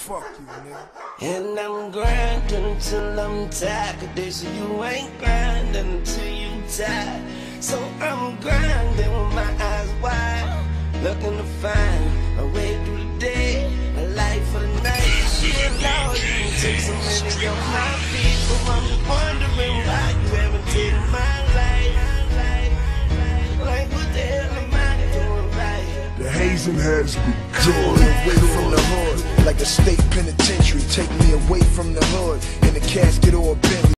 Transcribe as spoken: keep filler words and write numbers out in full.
Fuck you, nigga. And I'm grinding until I'm tired. Cause they say you ain't grinding until you tired. So I'm grinding with my eyes wide, looking to find a way through the day, a life for the night. Yeah, Lord, you can take so many of my feet, but I'm wondering why you haven't taken my life. Like, what the hell am I doing right? The hazing has begun. Away from the hood, like a state penitentiary. Take me away from the hood in a casket or a Bentley.